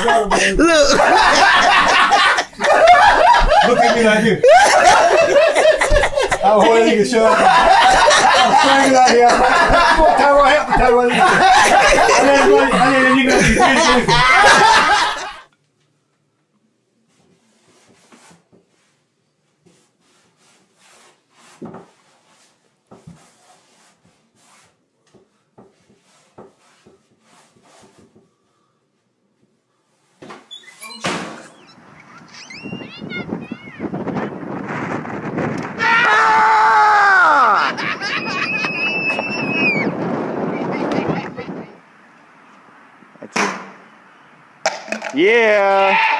Look. Look at me like this. I was holding nigga shut up. I was screaming out here. Turn right here. Turn right here. I let the nigga be finished. Yeah.